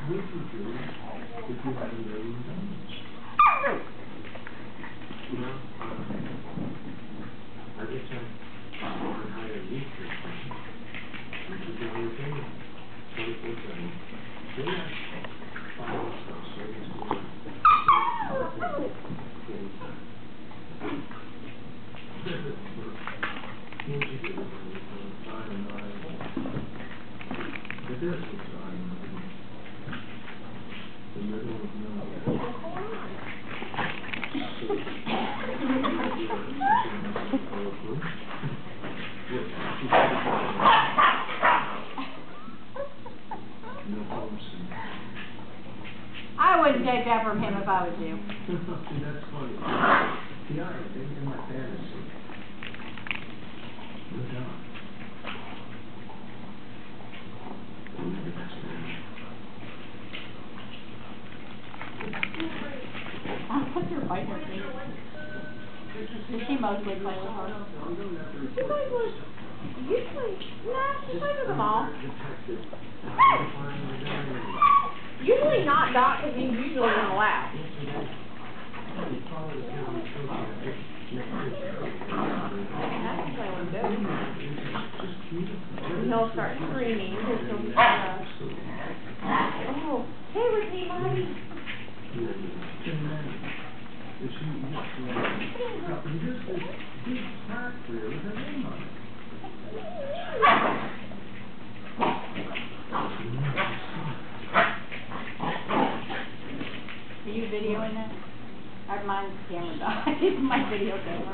would you do if you had a million dollars? You know, I guess I hired a lead person. Which is the only thing. 24/7. So yeah, follow stuff. So it's I wouldn't take that from him if I was you. See, that's funny. Yeah, in my fantasy. No doubt. What's your bite her face? Does she mostly play with her? She plays with, usually, nah, she plays with them all. Usually not Doc, because he's usually not allowed. That's what I want to do. And he'll start screaming, because he'll be oh, hey, Ricky, mommy. Are you videoing that? Mine's camera died. My video camera.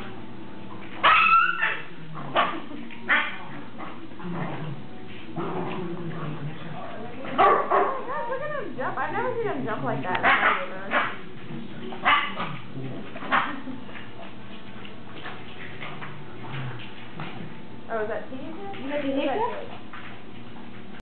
God, look at him jump. I've never seen him jump like that. Oh, is that teeth? You got the hiccups?